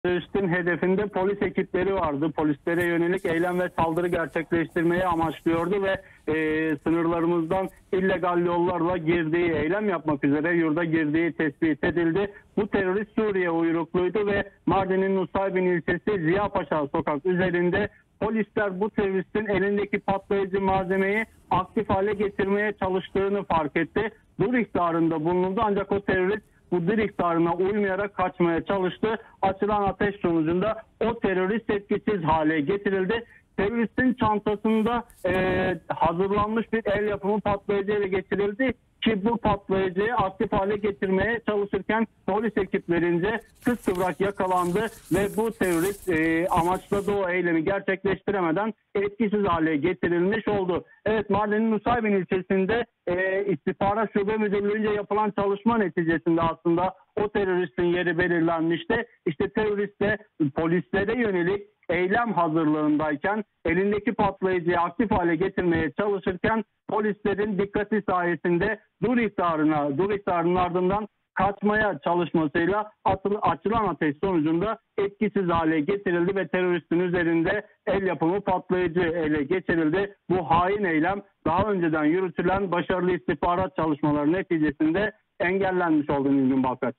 Teröristin hedefinde polis ekipleri vardı. Polislere yönelik eylem ve saldırı gerçekleştirmeyi amaçlıyordu ve sınırlarımızdan illegal yollarla girdiği, eylem yapmak üzere yurda girdiği tespit edildi. Bu terörist Suriye uyrukluydu ve Mardin'in Nusaybin ilçesi Ziyapaşa sokak üzerinde polisler bu teröristin elindeki patlayıcı malzemeyi aktif hale getirmeye çalıştığını fark etti. Dur ihtarında bulundu ancak o terörist bu dur ihtarına uymayarak kaçmaya çalıştı. Açılan ateş sonucunda o terörist etkisiz hale getirildi. Teröristin çantasında hazırlanmış bir el yapımı patlayıcı ele geçirildi ki bu patlayıcıyı aktif hale getirmeye çalışırken polis ekiplerince kıskıvrak yakalandı ve bu terörist amaçladığı o eylemi gerçekleştiremeden etkisiz hale getirilmiş oldu. Evet, Mardin'in Nusaybin ilçesinde İstihbarat Şube Müdürlüğü'nce yapılan çalışma neticesinde aslında o teröristin yeri belirlenmişti. İşte terörist de polislere yönelik eylem hazırlığındayken elindeki patlayıcıyı aktif hale getirmeye çalışırken polislerin dikkati sayesinde dur ihtarının ardından kaçmaya çalışmasıyla açılan ateş sonucunda etkisiz hale getirildi ve teröristin üzerinde el yapımı patlayıcı ele geçirildi. Bu hain eylem daha önceden yürütülen başarılı istihbarat çalışmaları neticesinde engellenmiş oldu Nilgün Balkaç.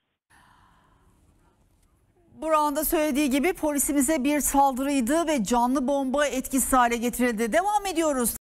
Burak'ın da söylediği gibi polisimize bir saldırıydı ve canlı bomba etkisiz hale getirildi. Devam ediyoruz.